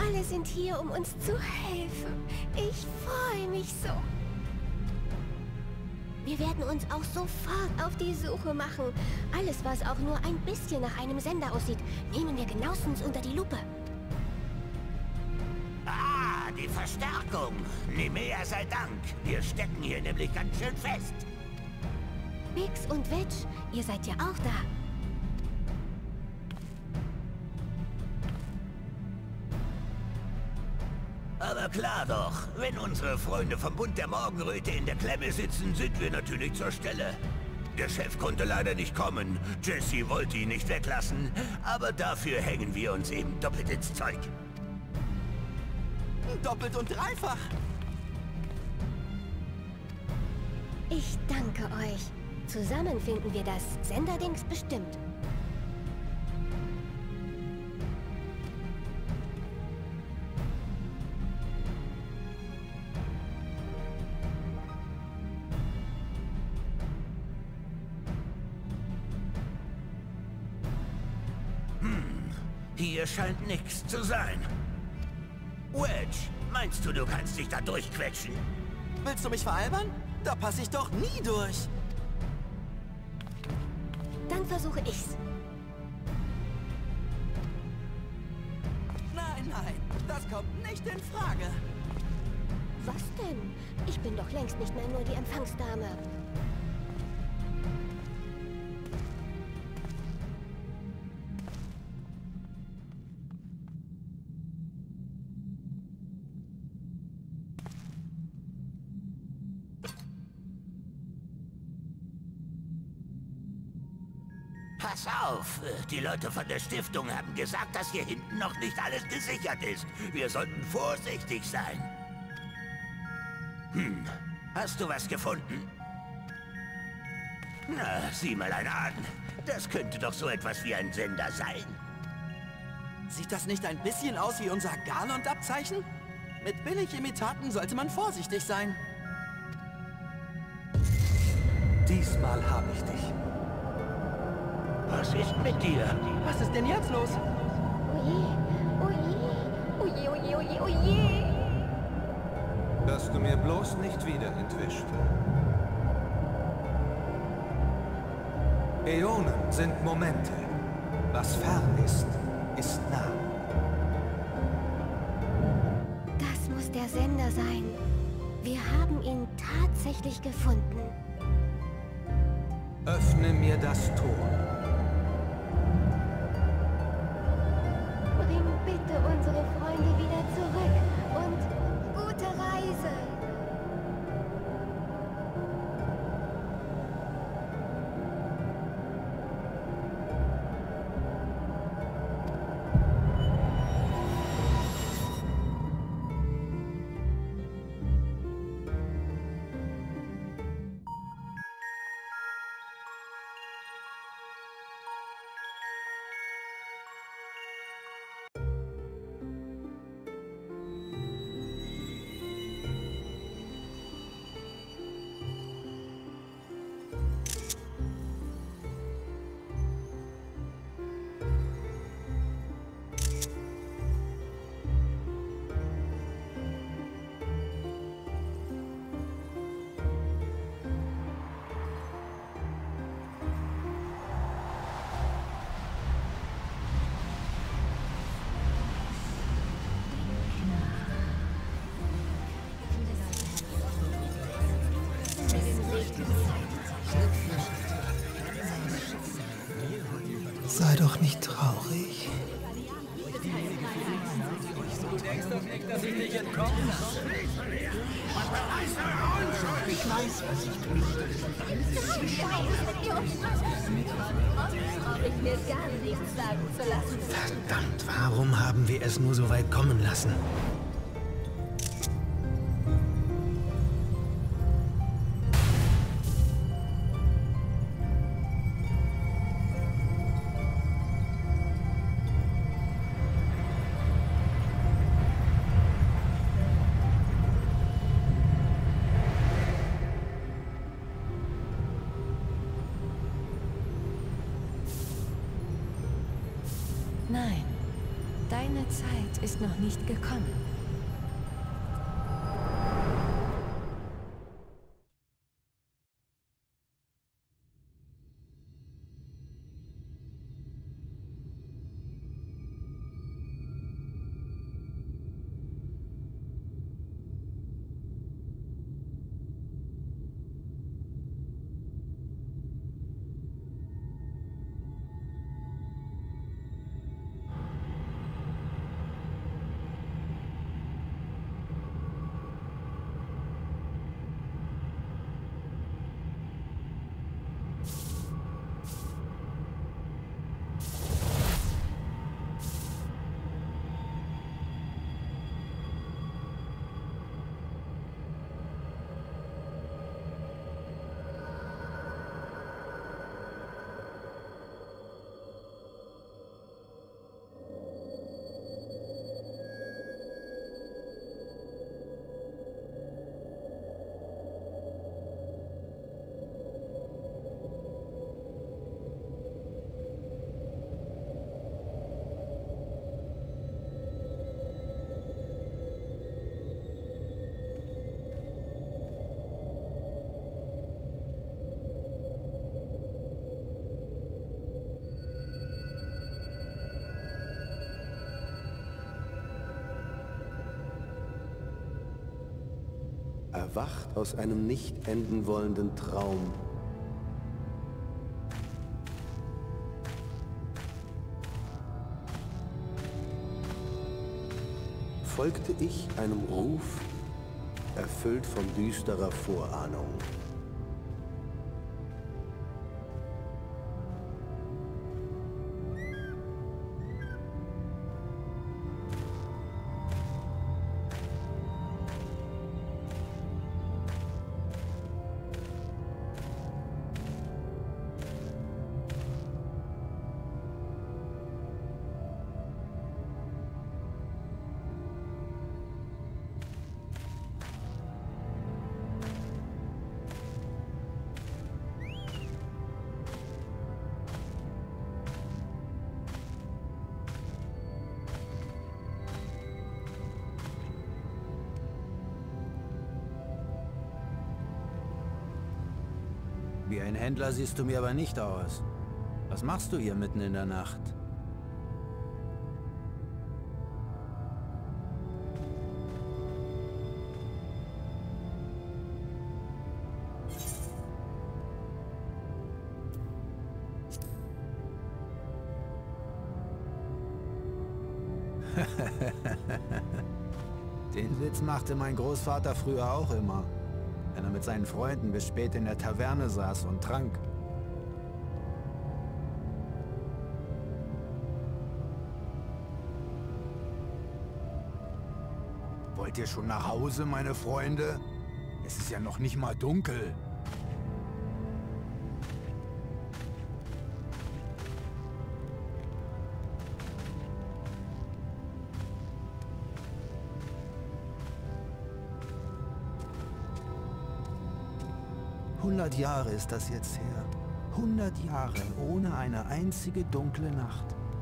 Alle sind hier, um uns zu helfen. Ich freue mich so. Wir werden uns auch sofort auf die Suche machen. Alles, was auch nur ein bisschen nach einem Sender aussieht, nehmen wir genauestens unter die Lupe. Ah, die Verstärkung. Nemea sei Dank. Wir stecken hier nämlich ganz schön fest. Bix und Wedge, ihr seid ja auch da. Aber klar doch, wenn unsere Freunde vom Bund der Morgenröte in der Klemme sitzen, sind wir natürlich zur Stelle. Der Chef konnte leider nicht kommen, Jesse wollte ihn nicht weglassen, aber dafür hängen wir uns eben doppelt ins Zeug. Doppelt und dreifach. Ich danke euch. Zusammen finden wir das Senderdings bestimmt. Hier scheint nichts zu sein. Wedge, meinst du, du kannst dich da durchquetschen? Willst du mich veralbern? Da passe ich doch nie durch. Dann versuche ich's. Nein, das kommt nicht in Frage. Was denn? Ich bin doch längst nicht mehr nur die Empfangsdame. Pass auf, die Leute von der Stiftung haben gesagt, dass hier hinten noch nicht alles gesichert ist. Wir sollten vorsichtig sein. Hast du was gefunden? Na, sieh mal einer an. Das könnte doch so etwas wie ein Sender sein. Sieht das nicht ein bisschen aus wie unser Garland-Abzeichen? Mit Billigimitaten sollte man vorsichtig sein. Diesmal habe ich dich. Was ist mit dir? Was ist denn jetzt los? Oje, oje, oje, oje, oje, oje. Dass du mir bloß nicht wieder entwischt. Äonen sind Momente. Was fern ist, ist nah. Das muss der Sender sein. Wir haben ihn tatsächlich gefunden. Öffne mir das Tor. Bring bitte unsere Freunde wieder zurück und gute Reise. Sei doch nicht traurig. Du denkst doch nicht, dass ich dich entkommen habe? Ich weiß, was ich tue. Ich mir gar nichts sagen zu lassen. Verdammt, warum haben wir es nur so weit kommen lassen? Nein, deine Meine Zeit ist noch nicht gekommen. Erwacht aus einem nicht enden wollenden Traum. Folgte ich einem Ruf, erfüllt von düsterer Vorahnung. Wie ein Händler siehst du mir aber nicht aus. Was machst du hier mitten in der Nacht? Den Witz machte mein Großvater früher auch immer, wenn er mit seinen Freunden bis spät in der Taverne saß und trank. Wollt ihr schon nach Hause, meine Freunde? Es ist ja noch nicht mal dunkel. Jahre ist das jetzt her. 100 Jahre ohne eine einzige dunkle Nacht.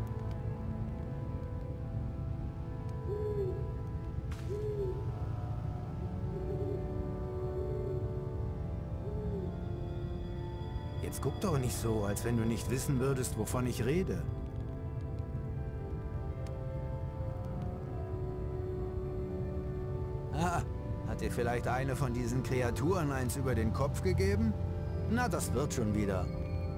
Jetzt guck doch nicht so, als wenn du nicht wissen würdest, wovon ich rede. Ah, hat dir vielleicht eine von diesen Kreaturen eins über den Kopf gegeben? Na, das wird schon wieder.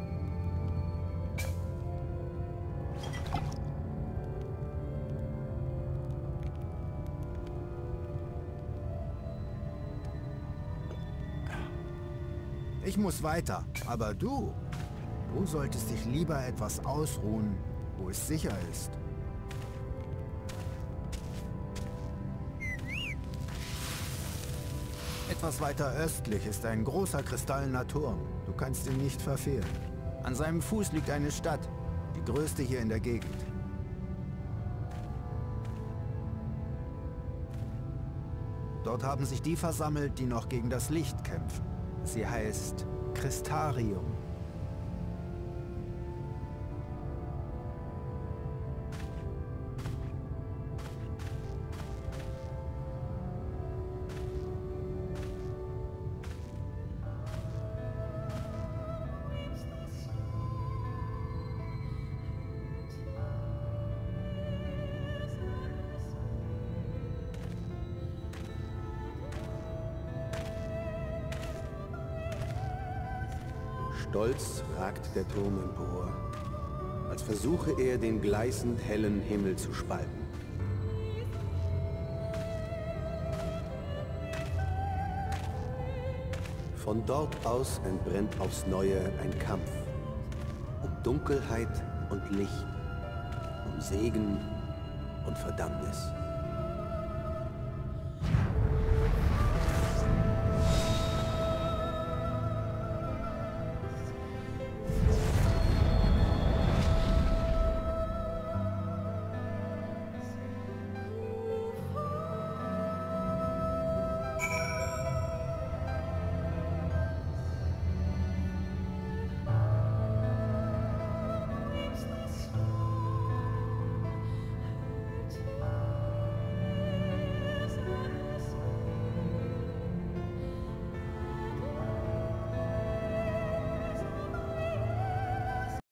Ich muss weiter, aber du solltest dich lieber etwas ausruhen, wo es sicher ist. Etwas weiter östlich ist ein großer kristallener Turm. Du kannst ihn nicht verfehlen. An seinem Fuß liegt eine Stadt, die größte hier in der Gegend. Dort haben sich die versammelt, die noch gegen das Licht kämpfen. Sie heißt Crystarium. Stolz ragt der Turm empor, als versuche er, den gleißend hellen Himmel zu spalten. Von dort aus entbrennt aufs Neue ein Kampf. Um Dunkelheit und Licht, um Segen und Verdammnis.